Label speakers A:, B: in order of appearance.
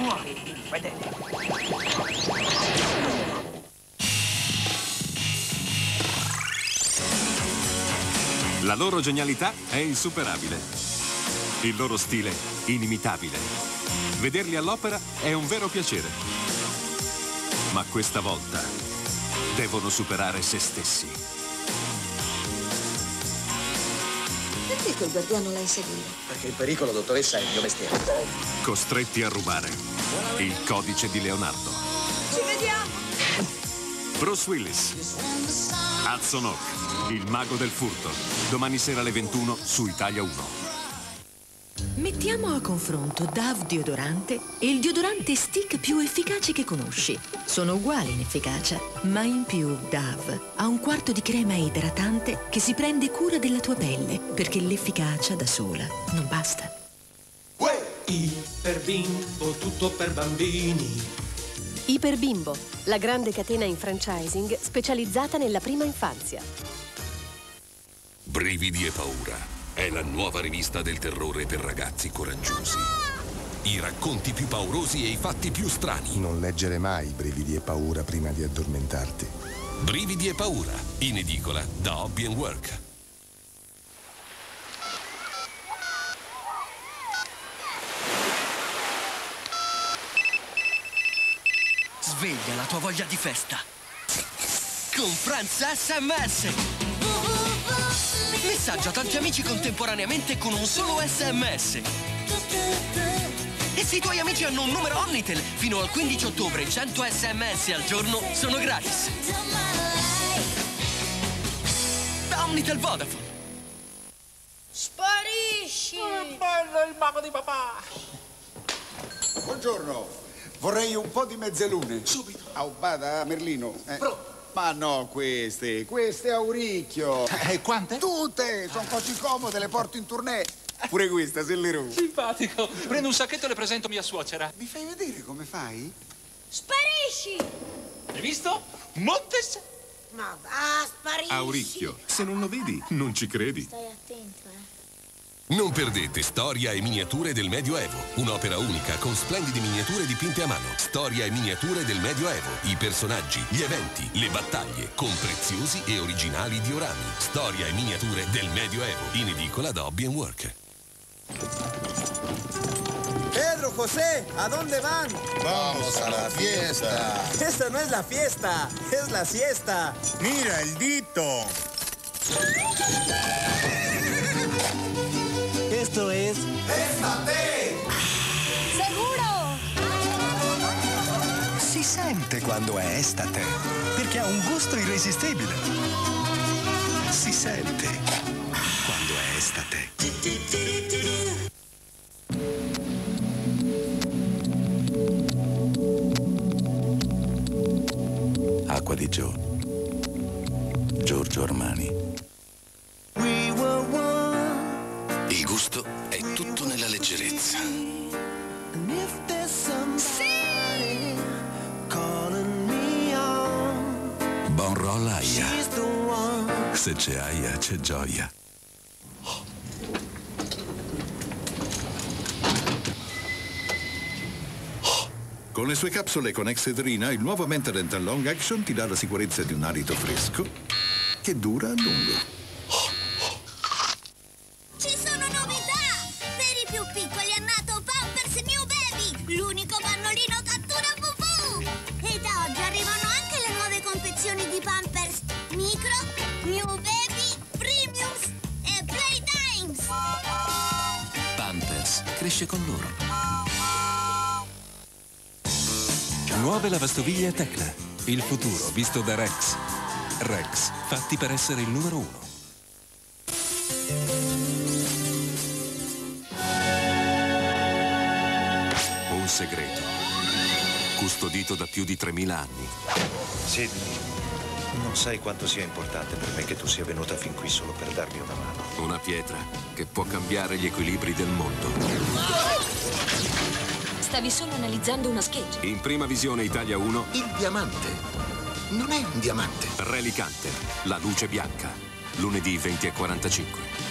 A: Muoviti, vedete.
B: La loro genialità è insuperabile. Il loro stile inimitabile. Vederli all'opera è un vero piacere. Ma questa volta devono superare se stessi.
C: Perché quel guardiano la inseguiva?
D: Perché il pericolo, dottoressa, è il mio mestiere.
B: Costretti a rubare. Il codice di Leonardo.
C: Ci vediamo!
B: Bruce Willis. Hudson Hawk, il mago del furto. Domani sera alle 21 su Italia 1.
E: Mettiamo a confronto Dove deodorante e il deodorante stick più efficace che conosci. Sono uguali in efficacia, ma in più Dove ha un quarto di crema idratante che si prende cura della tua pelle, perché l'efficacia da sola non basta.
F: Iperbimbo, tutto per bambini.
G: Iperbimbo, la grande catena in franchising specializzata nella prima infanzia.
H: Brividi e paura è la nuova rivista del terrore per ragazzi coraggiosi. I racconti più paurosi e i fatti più strani.
I: Non leggere mai Brividi e paura prima di addormentarti.
H: Brividi e paura, in edicola da Hobby & Work.
A: Sveglia la tua voglia di festa. Con Friends SMS. Messaggio a tanti amici contemporaneamente con un solo SMS. E se i tuoi amici hanno un numero Omnitel, fino al 15 ottobre 100 SMS al giorno sono gratis. Da Omnitel Vodafone.
C: Sparisci!
D: Che bello il mago di papà!
J: Buongiorno, vorrei un po' di mezzelune.
D: Subito.
J: Bada, Merlino.
D: Pronto.
J: Ma no, queste a Auricchio.
D: Quante?
J: Tutte, sono così comode, le porto in tournée. Pure questa, se le rubo.
K: Simpatico. Prendo un sacchetto e le presento mia suocera.
J: Mi fai vedere come fai?
C: Sparisci!
K: Hai visto? Montes?
C: Ma va, sparisci!
B: Auricchio, se non lo vedi, non ci credi.
C: Stai attento,
H: Non perdete Storia e miniature del Medioevo, un'opera unica con splendide miniature dipinte a mano. Storia e miniature del Medioevo, i personaggi, gli eventi, le battaglie, con preziosi e originali diorami. Storia e miniature del Medioevo, in edicola da Hobby & Work.
D: Pedro, José, ¿a dónde van?
I: Vamos a la fiesta.
D: Esta no es la fiesta, es la siesta.
I: Mira el dito.
D: Esto es...
C: Seguro!
L: Si sente quando è estate, perché ha un gusto irresistibile. Si sente quando è estate.
M: Acqua di Gio. Giorgio Armani. Il gusto è tutto nella leggerezza.
C: Sì!
M: Bon Roll Aia. Se c'è aia, c'è gioia.
N: Con le sue capsule con Excedrina, il nuovo Menthol Long Action ti dà la sicurezza di un alito fresco che dura a lungo.
C: Ci sono novità! Per i più piccoli è nato Pampers New Baby, l'unico pannolino cattura pupù! E da oggi arrivano anche le nuove confezioni di Pampers Micro, New Baby, Premiums e Playtimes!
M: Pampers cresce con loro.
O: Nuove lavastoviglie Tecna. Il futuro visto da Rex. Rex, fatti per essere il numero uno.
B: Un segreto, custodito da più di 3000 anni.
P: Sidney, non sai quanto sia importante per me che tu sia venuta fin qui solo per darmi una mano.
B: Una pietra che può cambiare gli equilibri del mondo.
G: Stavi solo analizzando una scheggia.
B: In prima visione Italia 1,
D: Il diamante non è un diamante.
B: Relic Hunter, la luce bianca. Lunedì 20:45.